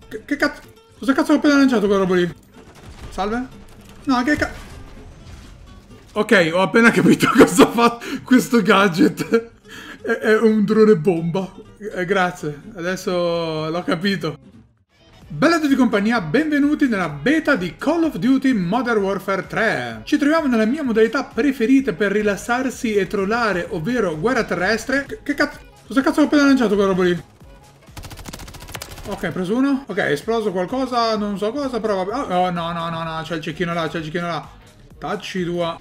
Che cazzo? Cosa cazzo ho appena lanciato quella roba lì? Salve? No, che cazzo? Ok, ho appena capito cosa fa questo gadget. È un drone bomba. Grazie, adesso l'ho capito. Bella a tutti compagnia, benvenuti nella beta di Call of Duty Modern Warfare 3. Ci troviamo nella mia modalità preferita per rilassarsi e trollare, ovvero guerra terrestre. Che cazzo? Cosa cazzo ho appena lanciato quella roba lì? Ok, preso uno. Ok, è esploso qualcosa, non so cosa, però vabbè. Oh, no, c'è il cecchino là, c'è il cecchino là. Tacci tua.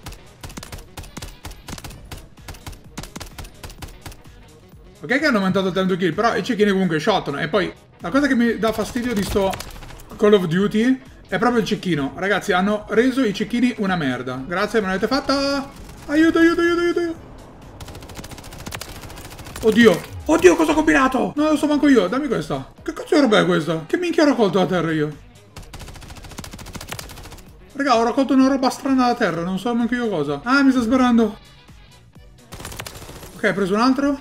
Ok che hanno aumentato il tanto kill, però i cecchini comunque shottano. E poi, la cosa che mi dà fastidio di sto Call of Duty è proprio il cecchino. Ragazzi, hanno reso i cecchini una merda. Grazie, me l'avete fatta. Aiuto. Oddio. Oddio, cosa ho combinato? Non lo so manco io, dammi questa. Che cazzo di roba è questa? Che minchia ho raccolto da terra io? Raga, ho raccolto una roba strana da terra, non so manco io cosa. Ah, mi sta sbarrando. Ok, ho preso un altro.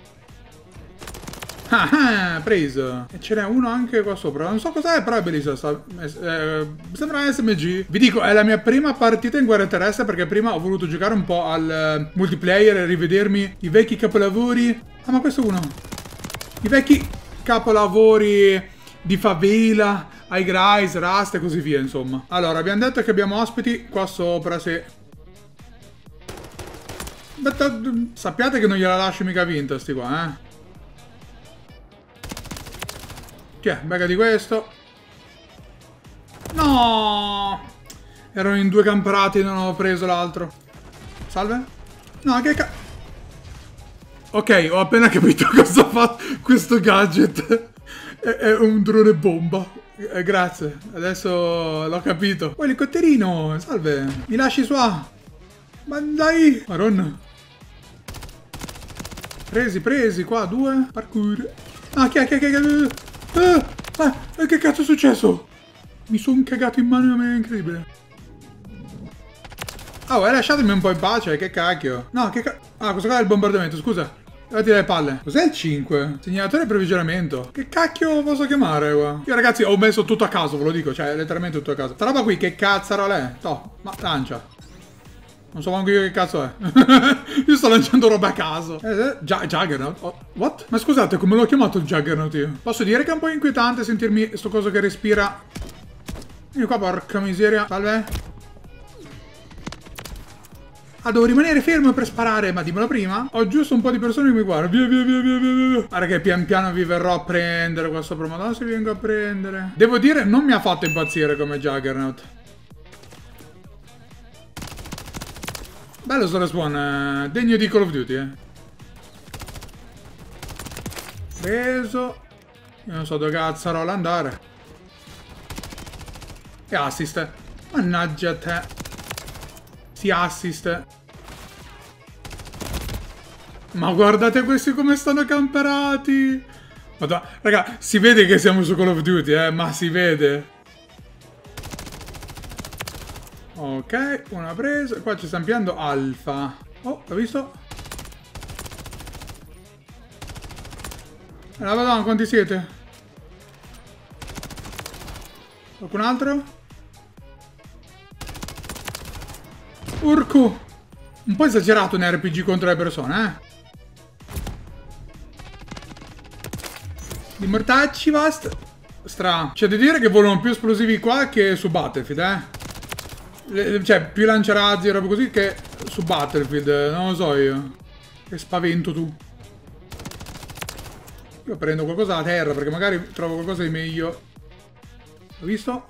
Ah, preso. E ce n'è uno anche qua sopra. Non so cos'è, però è bellissimo. Sembra SMG. Vi dico, è la mia prima partita in guerra terrestre perché prima ho voluto giocare un po' al multiplayer e rivedermi i vecchi capolavori. Ah, ma questo è uno. I vecchi capolavori di favela, High Rise, Rust e così via, insomma. Allora, abbiamo detto che abbiamo ospiti qua sopra, se... Sappiate che non gliela lascio mica vinta, sti qua, eh. Tiè, bega di questo. No! Erano in due camperati e non ho preso l'altro. Salve? No, che cazzo... Ok, ho appena capito cosa fa questo gadget. È un drone bomba. Grazie, adesso l'ho capito. Oh, elicotterino, salve. Mi lasci su A. Ma dai. Maronna. Presi, qua, due. Parkour. Ah, che cazzo è successo? Mi sono cagato in mano, è incredibile. Oh, lasciatemi un po' in pace, che cacchio. No, che cacchio. Ah, questo qua è il bombardamento, scusa. Levati le palle. Cos'è il 5? Segnalatore di approvvigionamento. Che cacchio posso chiamare qua? Io ragazzi ho messo tutto a caso, ve lo dico. Cioè letteralmente tutto a caso. Sta roba qui che cazzarola è? No, ma lancia. Non so manco io che cazzo è. Io sto lanciando roba a caso. Juggernaut? Oh, what? Ma scusate, come l'ho chiamato il Juggernaut io? Posso dire che è un po' inquietante sentirmi sto coso che respira. Vieni qua, porca miseria. Salve. Ah, devo rimanere fermo per sparare, ma dimmelo prima. Ho giusto un po' di persone che mi guardano. Via. Guarda che pian piano vi verrò a prendere qua sopra. Madonna se vi vengo a prendere. Devo dire, non mi ha fatto impazzire come Juggernaut. Bello sto respawn, degno di Call of Duty, eh. Preso. Io non so dove cazzarola andare. E assist. Mannaggia te. Si assist. Ma guardate questi come stanno camperati. Madonna, raga, si vede che siamo su Call of Duty, ma si vede. Ok, una presa. Qua ci stanno piando Alfa. Oh, l'ho visto? La madonna, quanti siete? Qualcun altro? Urco! Un po' esagerato un RPG contro le persone, eh? Di mortacci, basta. C'è da dire che volano più esplosivi qua che su Battlefield, cioè, più lanciarazzi e roba così che su Battlefield. Non lo so io. Che spavento tu. Io prendo qualcosa da terra perché magari trovo qualcosa di meglio. L'ho visto?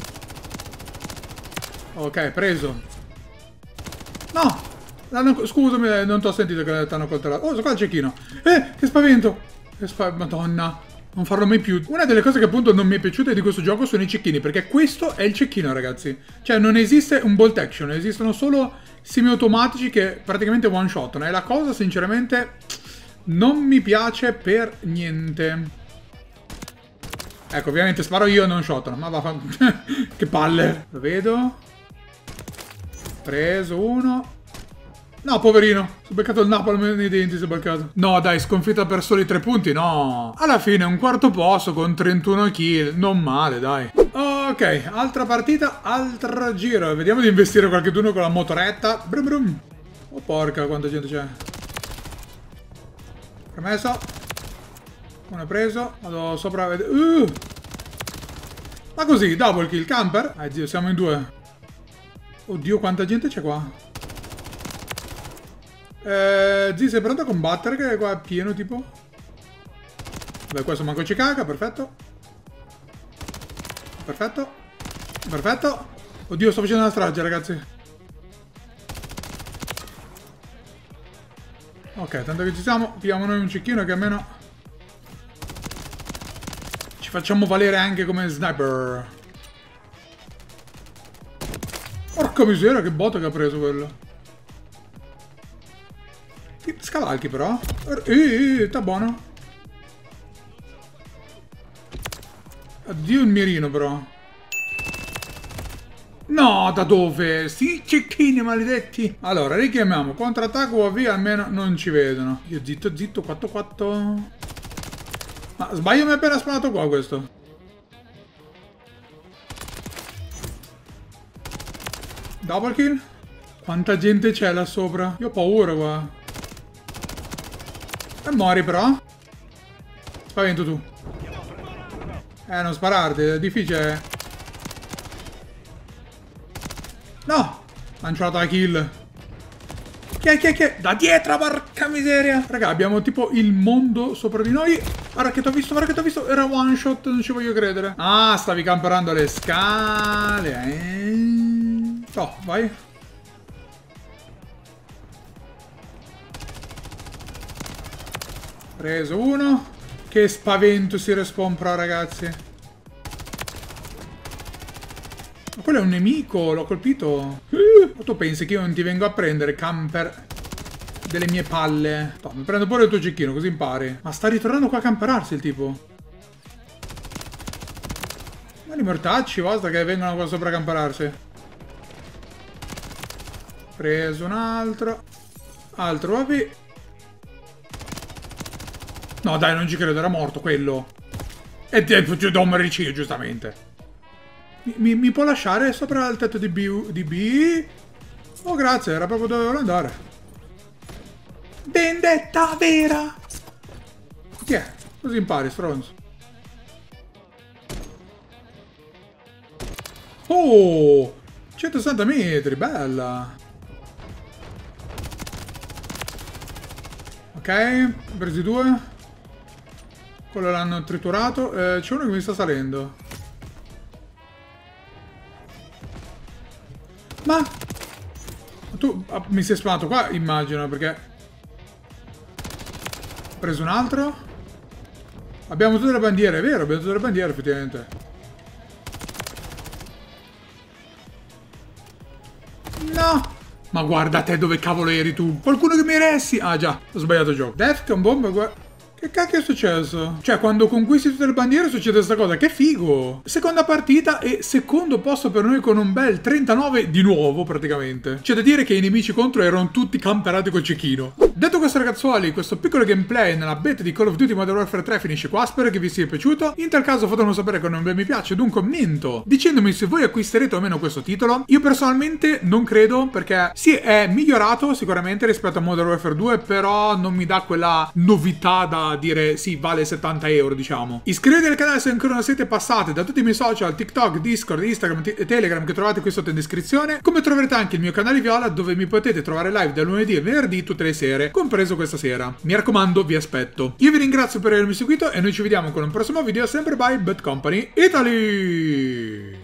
Ok, preso. No! Scusami, non ti ho sentito che ti hanno coltellato. Oh, so qua il cecchino. Che spavento! Madonna, non farlo mai più. Una delle cose che appunto non mi è piaciuta di questo gioco sono i cecchini, perché questo è il cecchino, ragazzi. Cioè, non esiste un bolt action, esistono solo semiautomatici che praticamente one shotano. E la cosa, sinceramente, non mi piace per niente. Ecco, ovviamente sparo io e non shotano. Ma va, che palle. Lo vedo. Preso uno. No, poverino. Si è beccato il napalm nei denti, si è beccato. No, dai, sconfitta per soli 3 punti, no. Alla fine un quarto posto con 31 kill. Non male, dai. Ok, altra partita, altro giro. Vediamo di investire qualcheduno con la motoretta. Brum brum. Oh, porca, quanta gente c'è. Premesso. Uno è preso. Vado sopra a vedere. Ma così, double kill, camper. Zio, siamo in 2. Oddio, quanta gente c'è qua. Zio, sei pronto a combattere? Che qua è pieno, tipo. Beh, questo manco ci caga, perfetto. Perfetto. Perfetto. Oddio, sto facendo una strage, ragazzi. Ok, tanto che ci siamo, pigliamo noi un cecchino che almeno ci facciamo valere anche come sniper. Porca miseria, che botta che ha preso quello. Scavalchi però. Sta buono. Addio il mirino però. No, da dove? Sì, cecchini maledetti. Allora, richiamiamo. Contrattacco o via, almeno non ci vedono. Io zitto, zitto, 4-4. Ma sbaglio, mi ha appena sparato qua questo. Double kill. Quanta gente c'è là sopra? Io ho paura qua. E muori però. Spavento tu. Non spararti, è difficile. No! Lanciato la kill. Chi è? Da dietro, porca miseria. Raga, abbiamo tipo il mondo sopra di noi. Guarda che t'ho visto, guarda che t'ho visto. Era one shot, non ci voglio credere. Ah, stavi camperando le scale. Oh, vai. Preso uno. Che spavento si respawn però, ragazzi. Ma quello è un nemico, l'ho colpito. Tu pensi che io non ti vengo a prendere, camper delle mie palle? No, mi prendo pure il tuo cecchino, così impari. Ma sta ritornando qua a camperarsi il tipo. Ma li mortacci, basta che vengono qua sopra a camperarsi. Preso un altro. Altro, vabbè. No, dai, non ci credo, era morto quello. E devo morire, giustamente. Mi può lasciare sopra il tetto di B? Oh, grazie, era proprio dove volevo andare. Vendetta vera! Chi è? Così impari, stronzo. Oh! 160 metri, bella! Ok, presi 2. Quello l'hanno triturato. C'è uno che mi sta salendo. Ma tu mi sei spawnato qua, immagino, perché ho preso un altro. Abbiamo tutte le bandiere, è vero, abbiamo tutte le bandiere, effettivamente. No! Ma guarda te dove cavolo eri tu? Qualcuno che mi ressi? Ah già, ho sbagliato gioco. Death con bomba, guarda. Che cacchio è successo? Cioè, quando conquisti tutte le bandiere succede questa cosa. Che figo! Seconda partita e secondo posto per noi con un bel 39 di nuovo, praticamente. C'è da dire che i nemici contro erano tutti camperati col cecchino. Detto questo, ragazzuoli, questo piccolo gameplay nella beta di Call of Duty Modern Warfare 3 finisce qua. Spero che vi sia piaciuto. In tal caso fatemelo sapere con un bel mi piace ed un commento dicendomi se voi acquisterete o meno questo titolo. Io personalmente non credo, perché sì, è migliorato sicuramente rispetto a Modern Warfare 2, però non mi dà quella novità da dire sì, vale 70 euro, diciamo. Iscrivetevi al canale se ancora non siete passati da tutti i miei social, TikTok, Discord, Instagram e Telegram, che trovate qui sotto in descrizione, come troverete anche il mio canale Viola, dove mi potete trovare live da lunedì e venerdì tutte le sere, compreso questa sera. Mi raccomando, vi aspetto. Io vi ringrazio per avermi seguito e noi ci vediamo con un prossimo video, sempre by Bad Company Italy!